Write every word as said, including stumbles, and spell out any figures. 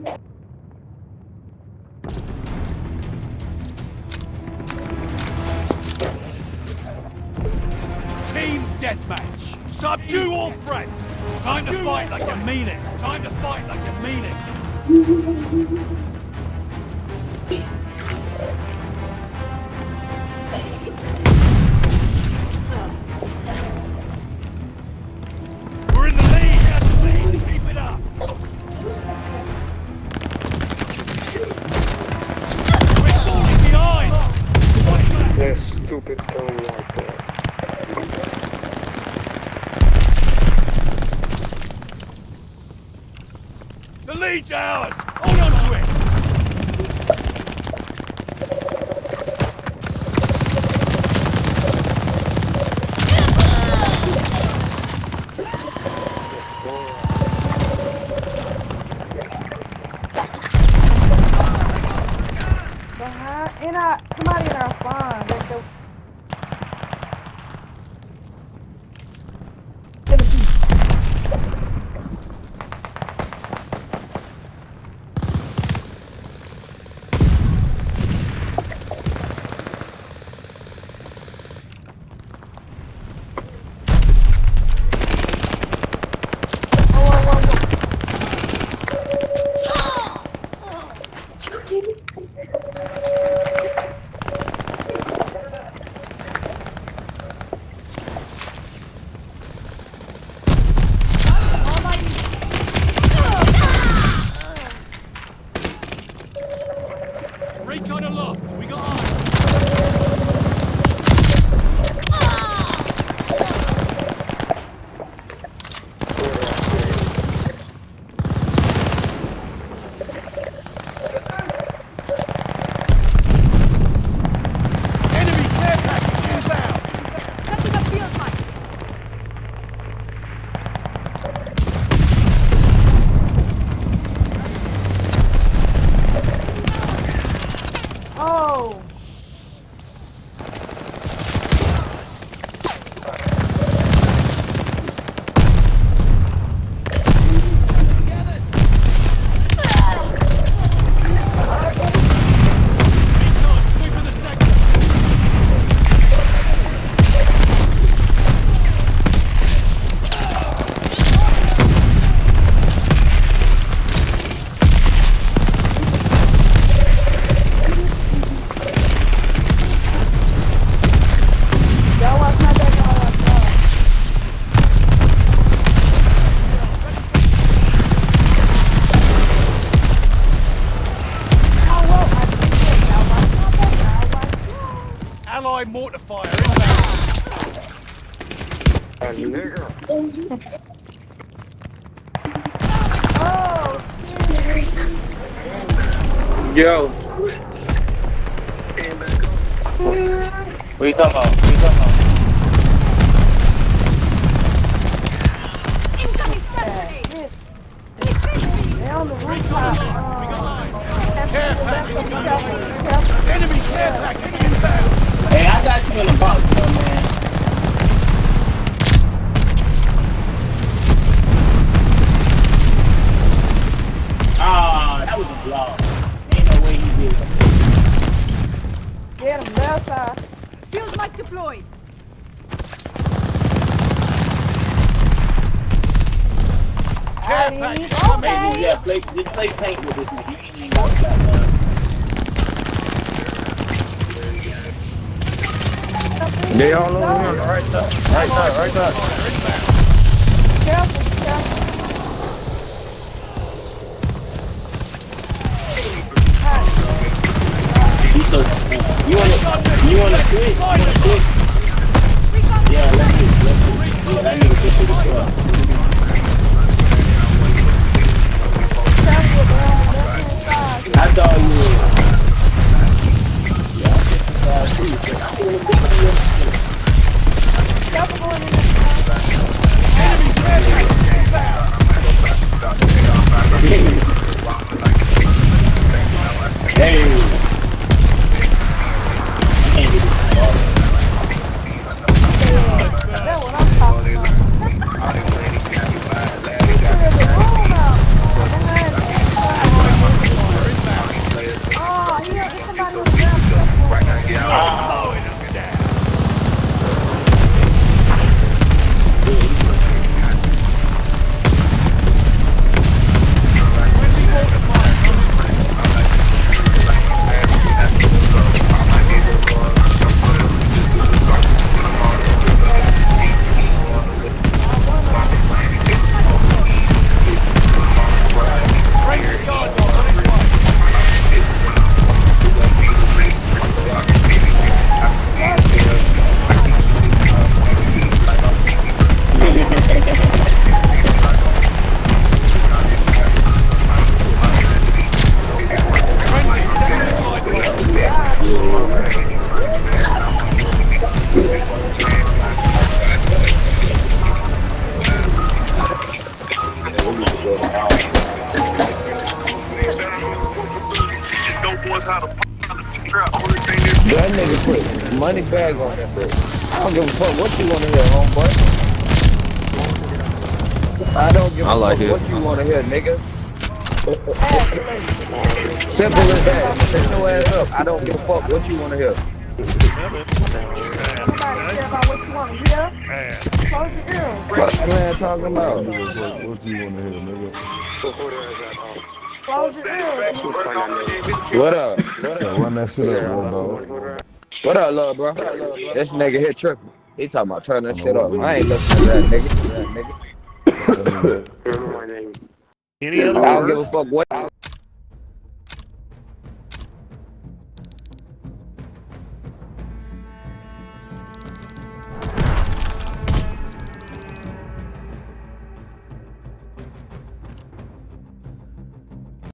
Team deathmatch. Subdue all threats. Time to fight like you mean it. Time to fight like you mean it. We're in the lead. That's the lead. Keep it up. We're falling behind. That stupid thing like that. The lead's ours! Hold on to it! Behind, in our, somebody in our spawn. There's the... Recon aloft. We got eyes. Enemy care package inbound. Setting up field mic. Oh! Recon, sweeping the sector. Y'all watch my back, y'all watch y'all. Oh, well, I did it. Y'all watch my back, y'all watch y'all. Allied mortar fire inbound. A nigga. Oh, Yo, what you talking about? What you talking about? Incoming stun grenade. they on the Recon rooftop. aloft. We got eyes. Care package Careful, coming careful, through. careful. Enemy care package inbound. Hey, I got you in the box, though, man. Ah, that was a blow. Ain't no way he did it. Get him, left side. Field mic deployed. Care I package need- coming. okay. Yeah, play, just play paint with this nigga. You ain't even got that, man. They all over here on the right side. Right side, right side. Careful, careful. You so, you wanna, you wanna switch? You wanna switch? Yeah, let's do, let's do. Yeah, that nigga push it as well. Careful, bro. Left hand side. I thought you were. Yeah, I'm fifty-five too. But I don't wanna be on your. Careful going in the side. Enemy care package inbound. Hey. Can't do this. That's what I'm Honey bag on that bitch. I don't give a fuck what you wanna hear, homeboy. I don't give a I like fuck it. what you wanna hear, nigga. Simple as that. Shut your ass up. I don't give a fuck what you wanna hear. Nobody care about what you want to hear. Close your ears. What man talking about? What you want to hear, nigga? Close your ears. What up? So run that shit up, little dog. What up, love, bro? This nigga here tripping. He talking about turn that shit up. I ain't listening to that nigga. That nigga. Any I other don't give word? a fuck what.